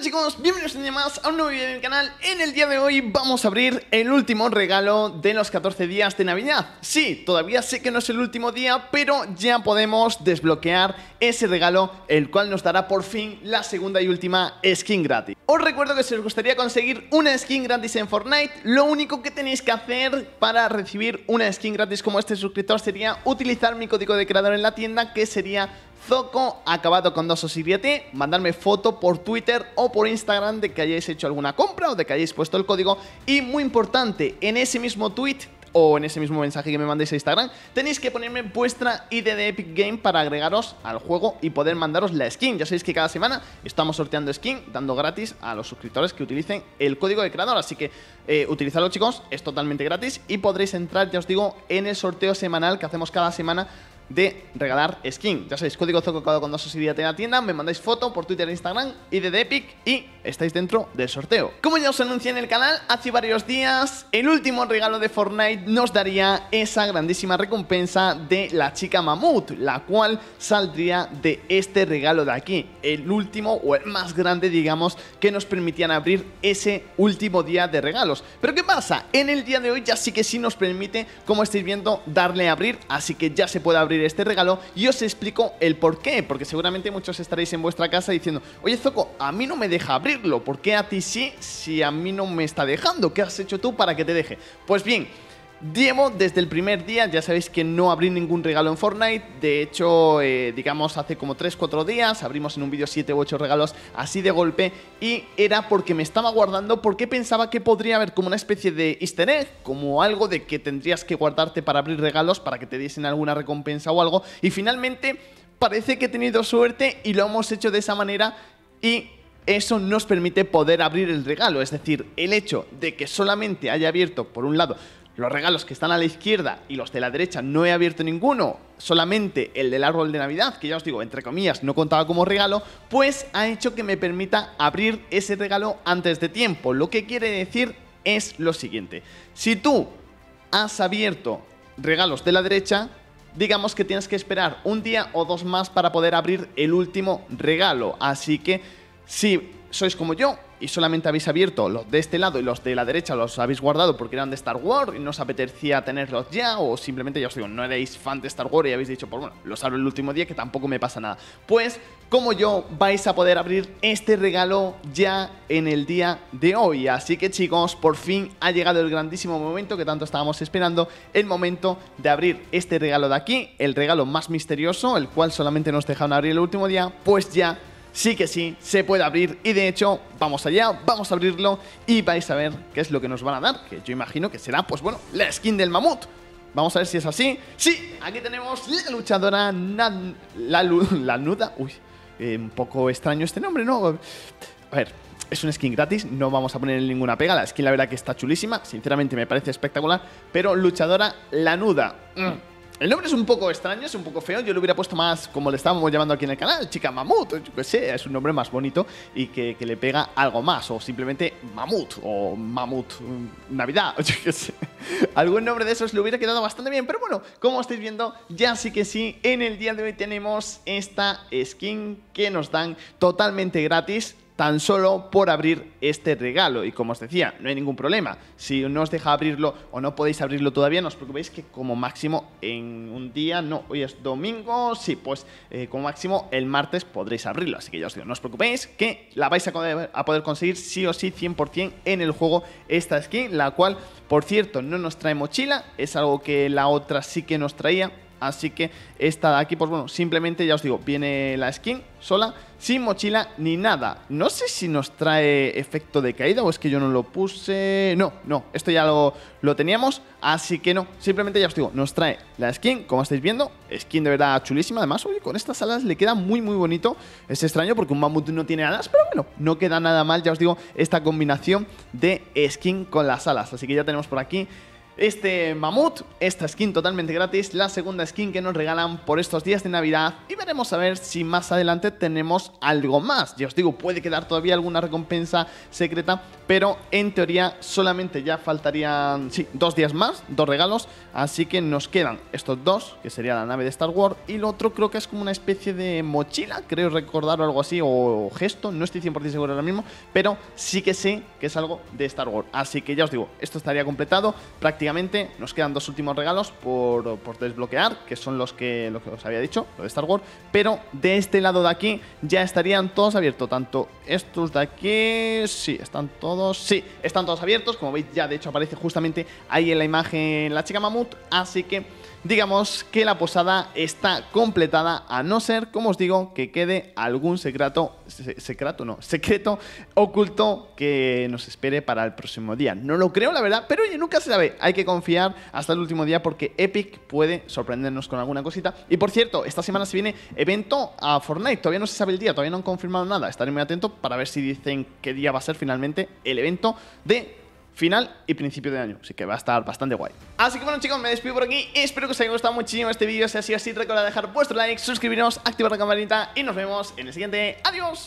chicos, bienvenidos un día más a un nuevo vídeo en el canal. En el día de hoy vamos a abrir el último regalo de los 14 días de Navidad. Sí, todavía sé que no es el último día, pero ya podemos desbloquear ese regalo, el cual nos dará por fin la segunda y última skin gratis. Os recuerdo que si os gustaría conseguir una skin gratis en Fortnite, lo único que tenéis que hacer para recibir una skin gratis como este suscriptor sería utilizar mi código de creador en la tienda, que sería Zoco, acabado con 2 o 7, mandarme foto por Twitter o por Instagram de que hayáis hecho alguna compra o de que hayáis puesto el código. Y muy importante, en ese mismo tweet o en ese mismo mensaje que me mandéis a Instagram, tenéis que ponerme vuestra ID de Epic Game para agregaros al juego y poder mandaros la skin. Ya sabéis que cada semana estamos sorteando skin, dando gratis a los suscriptores que utilicen el código de creador. Así que utilizadlo, chicos, es totalmente gratis y podréis entrar, ya os digo, en el sorteo semanal que hacemos cada semana de regalar skin. Ya sabéis, código Zoco con 2 o 7 en la tienda, me mandáis foto por Twitter e Instagram y de Epic y estáis dentro del sorteo. Como ya os anuncié en el canal hace varios días, el último regalo de Fortnite nos daría esa grandísima recompensa de la chica mamut, la cual saldría de este regalo de aquí, el último o el más grande, digamos, que nos permitían abrir ese último día de regalos. Pero ¿qué pasa? En el día de hoy ya sí que sí nos permite, como estáis viendo, darle a abrir, así que ya se puede abrir este regalo y os explico el por qué, porque seguramente muchos estaréis en vuestra casa diciendo: oye, Zoco, a mí no me deja abrirlo, ¿por qué a ti sí si a mí no me está dejando? ¿Qué has hecho tú para que te deje? Pues bien, llevo desde el primer día, ya sabéis que no abrí ningún regalo en Fortnite. De hecho, digamos, hace como 3-4 días abrimos en un vídeo 7 u 8 regalos así de golpe, y era porque me estaba guardando, porque pensaba que podría haber como una especie de easter egg, como algo de que tendrías que guardarte para abrir regalos para que te diesen alguna recompensa o algo, y finalmente parece que he tenido suerte y lo hemos hecho de esa manera, y eso nos permite poder abrir el regalo. Es decir, el hecho de que solamente haya abierto, por un lado, los regalos que están a la izquierda y los de la derecha no he abierto ninguno, solamente el del árbol de Navidad, que ya os digo, entre comillas, no contaba como regalo, pues ha hecho que me permita abrir ese regalo antes de tiempo. Lo que quiere decir es lo siguiente: si tú has abierto regalos de la derecha, digamos que tienes que esperar un día o 2 más para poder abrir el último regalo. Así que si sois como yo y solamente habéis abierto los de este lado y los de la derecha los habéis guardado porque eran de Star Wars y no os apetecía tenerlos ya, o simplemente, ya os digo, no erais fan de Star Wars y habéis dicho, pues bueno, los abro el último día que tampoco me pasa nada, pues como yo vais a poder abrir este regalo ya en el día de hoy. Así que, chicos, por fin ha llegado el grandísimo momento que tanto estábamos esperando, el momento de abrir este regalo de aquí, el regalo más misterioso, el cual solamente nos dejaron abrir el último día. Pues ya sí que sí, se puede abrir, y de hecho, vamos allá, vamos a abrirlo y vais a ver qué es lo que nos van a dar, que yo imagino que será, pues bueno, la skin del mamut. Vamos a ver si es así. Sí, aquí tenemos la luchadora la nuda. Uy, un poco extraño este nombre, ¿no? A ver, es una skin gratis, no vamos a ponerle ninguna pega. La skin, la verdad, que está chulísima, sinceramente me parece espectacular, pero luchadora lanuda. El nombre es un poco extraño, es un poco feo. Yo lo hubiera puesto más como le estábamos llamando aquí en el canal, chica mamut, yo qué sé, es un nombre más bonito y que le pega algo más, o simplemente mamut, o mamut Navidad, yo qué sé. Algún nombre de esos le hubiera quedado bastante bien, pero bueno, como estáis viendo, ya sí que sí, en el día de hoy tenemos esta skin que nos dan totalmente gratis, tan solo por abrir este regalo. Y como os decía, no hay ningún problema. Si no os deja abrirlo o no podéis abrirlo todavía, no os preocupéis, que como máximo en un día, no, hoy es domingo, sí, pues como máximo el martes podréis abrirlo. Así que ya os digo, no os preocupéis, que la vais a poder conseguir sí o sí 100% en el juego, esta skin, la cual, por cierto, no nos trae mochila, es algo que la otra sí que nos traía. Así que esta de aquí, pues bueno, simplemente, ya os digo, viene la skin sola, sin mochila ni nada. No sé si nos trae efecto de caída o es que yo no lo puse. No, esto ya lo teníamos, así que no, simplemente, ya os digo, nos trae la skin, como estáis viendo, skin de verdad chulísima. Además, oye, con estas alas le queda muy bonito. Es extraño porque un mamut no tiene alas, pero bueno, no queda nada mal, ya os digo, esta combinación de skin con las alas. Así que ya tenemos por aquí este mamut, esta skin totalmente gratis, la segunda skin que nos regalan por estos días de Navidad, y veremos a ver si más adelante tenemos algo más. Ya os digo, puede quedar todavía alguna recompensa secreta, pero en teoría solamente ya faltarían, sí, 2 días más, 2 regalos, así que nos quedan estos 2, que sería la nave de Star Wars, y lo otro creo que es como una especie de mochila, creo recordar o algo así, o gesto, no estoy 100% seguro ahora mismo, pero sí que sé que es algo de Star Wars, así que ya os digo, esto estaría completado prácticamente. Nos quedan 2 últimos regalos por desbloquear, que son lo que os había dicho, lo de Star Wars, pero de este lado de aquí ya estarían todos abiertos, tanto estos de aquí, sí, están todos abiertos, como veis ya de hecho aparece justamente ahí en la imagen la chica mamut, así que digamos que la posada está completada, a no ser, como os digo, que quede algún secreto oculto que nos espere para el próximo día. No lo creo, la verdad, pero oye, nunca se sabe. Hay que confiar hasta el último día porque Epic puede sorprendernos con alguna cosita. Y por cierto, esta semana se viene evento a Fortnite. Todavía no se sabe el día, todavía no han confirmado nada. Estaré muy atento para ver si dicen qué día va a ser finalmente el evento de final y principio de año, así que va a estar bastante guay. Así que bueno, chicos, me despido por aquí. Espero que os haya gustado muchísimo este vídeo. Si así, recordad dejar vuestro like, suscribiros, activar la campanita y nos vemos en el siguiente. ¡Adiós!